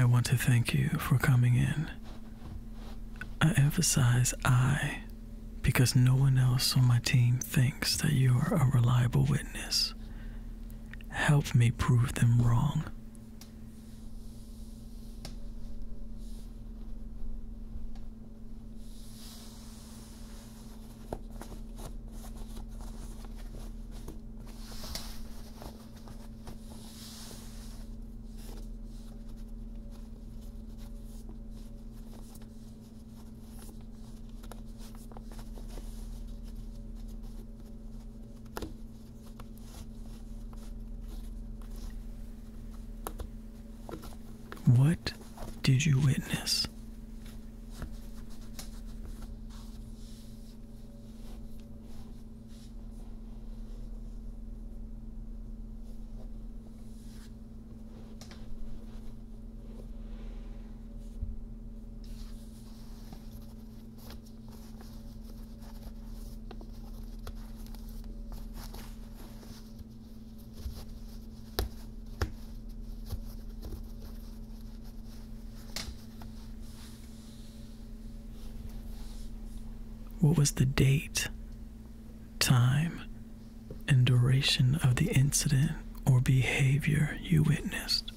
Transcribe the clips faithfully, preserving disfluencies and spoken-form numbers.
I want to thank you for coming in. I emphasize I because no one else on my team thinks that you are a reliable witness. Help me prove them wrong. What did you witness? What was the date, time, and duration of the incident or behavior you witnessed?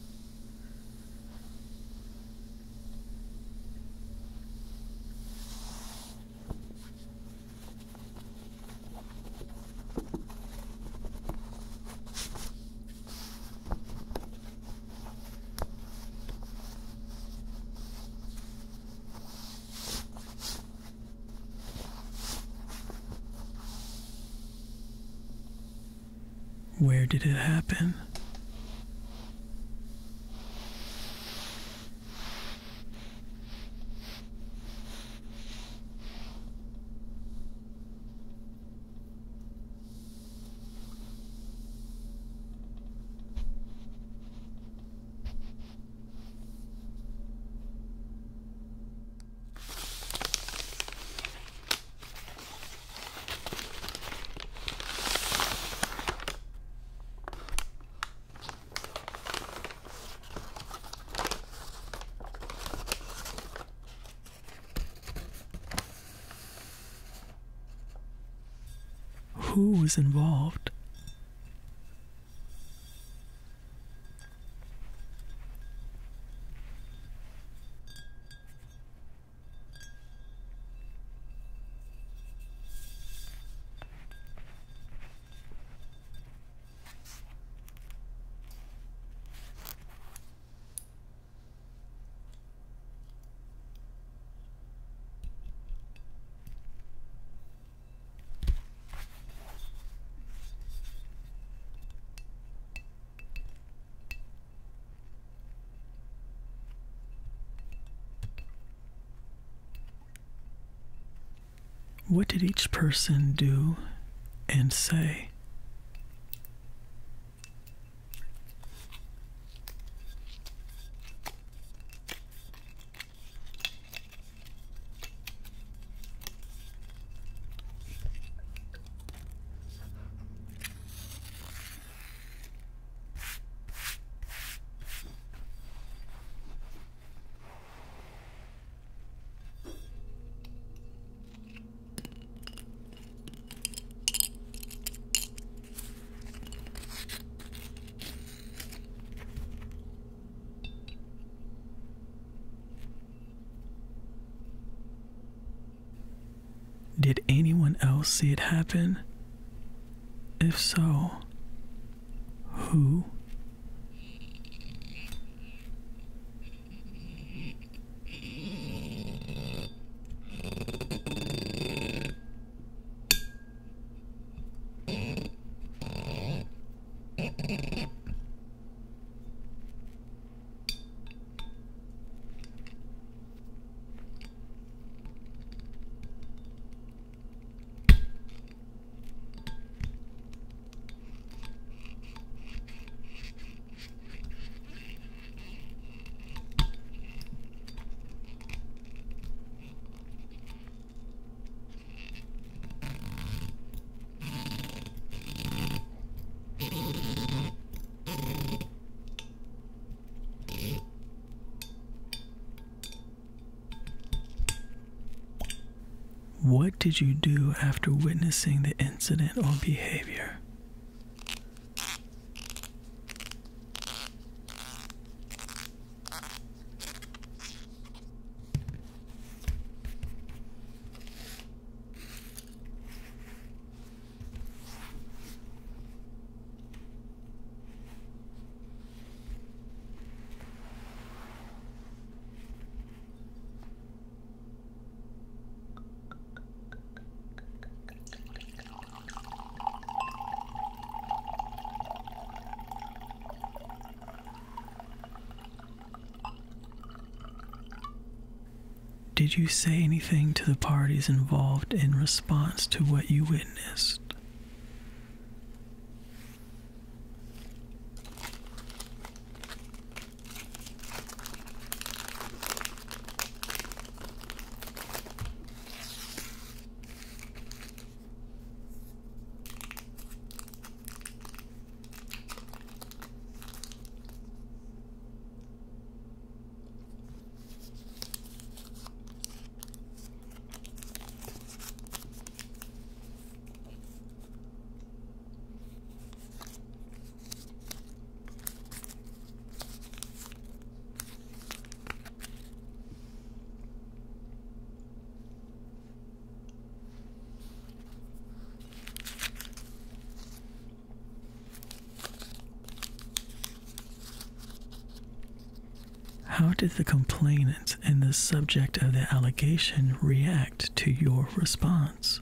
Where did it happen? Who was involved? What did each person do and say? Did anyone else see it happen? If so, who? What did you do after witnessing the incident or behavior? Did you say anything to the parties involved in response to what you witnessed? How did the complainant and the subject of the allegation react to your response?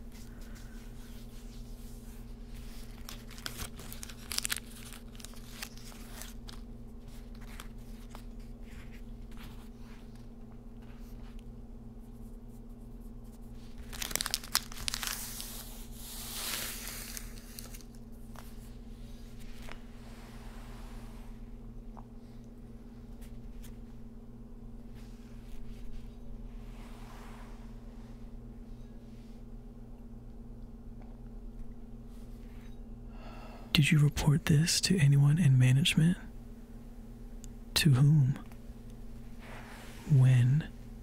Did you report this to anyone in management? To whom? When?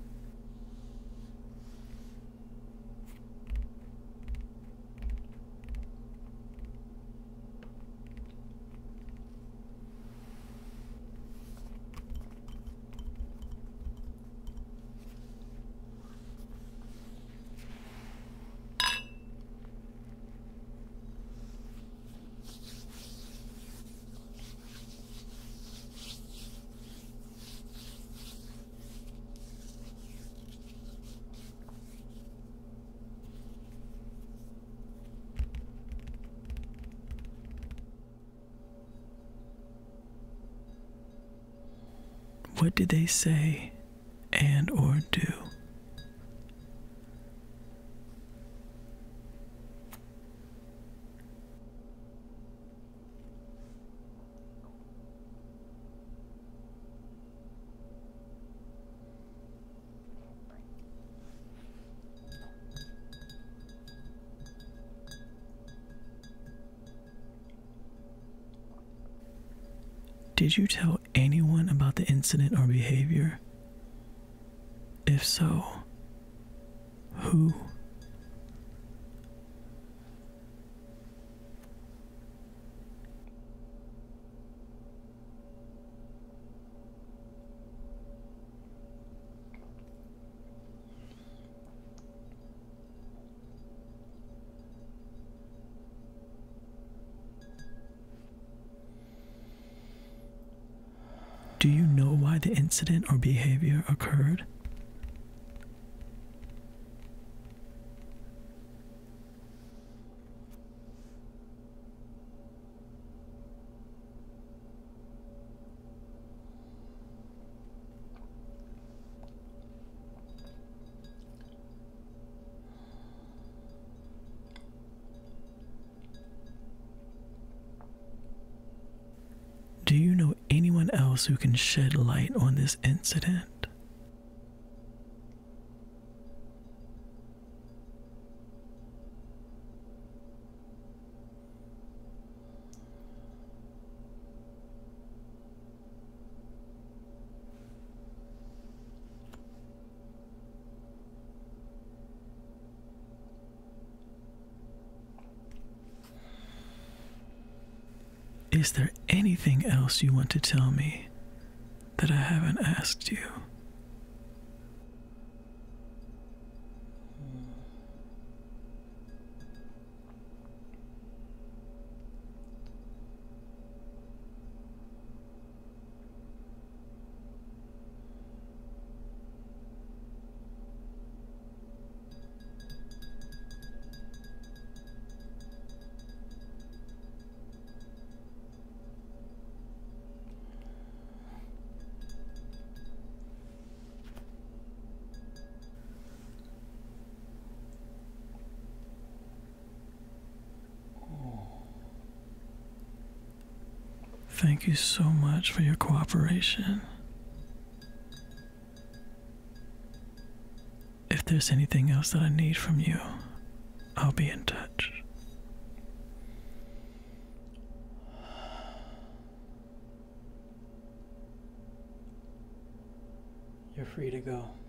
What did they say and or do? Did you tell anyone about the incident or behavior? If so, who? Do you know why the incident or behavior occurred? Do you know anyone else who can shed light on this incident? Is there anything else you want to tell me that I haven't asked you? Thank you so much for your cooperation. If there's anything else that I need from you, I'll be in touch. You're free to go.